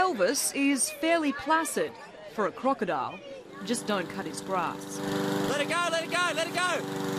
Elvis is fairly placid for a crocodile. Just don't cut his grass. Let it go, let it go, let it go!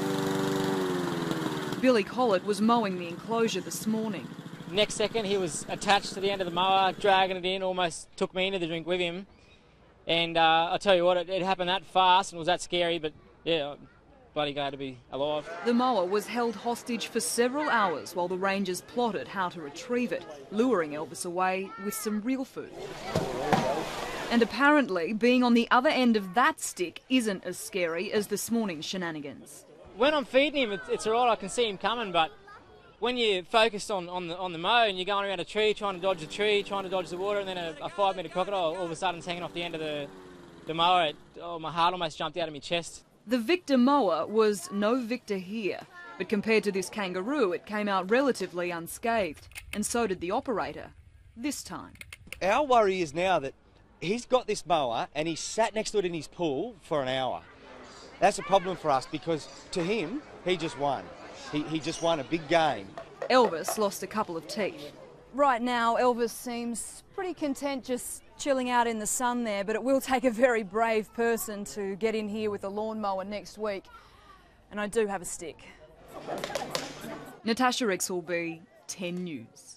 Billy Collett was mowing the enclosure this morning. Next second, he was attached to the end of the mower, dragging it in, almost took me into the drink with him. And I'll tell you what, it happened that fast and was that scary, but yeah, bloody glad to be alive. The mower was held hostage for several hours while the rangers plotted how to retrieve it, luring Elvis away with some real food. And apparently, being on the other end of that stick isn't as scary as this morning's shenanigans. When I'm feeding him, it's all right, I can see him coming, but when you're focused on the mow and you're going around a tree, trying to dodge the tree, trying to dodge the water, and then a 5-metre crocodile all of a sudden is hanging off the end of the mower, my heart almost jumped out of my chest. The Victor mower was no victor here, but compared to this kangaroo, it came out relatively unscathed, and so did the operator, this time. Our worry is now that he's got this mower and he's sat next to it in his pool for an hour. That's a problem for us because to him, he just won. He just won a big game. Elvis lost a couple of teeth. Right now, Elvis seems pretty content just chilling out in the sun there, but it will take a very brave person to get in here with a lawnmower next week. And I do have a stick. Natasha Rixelby, 10 News.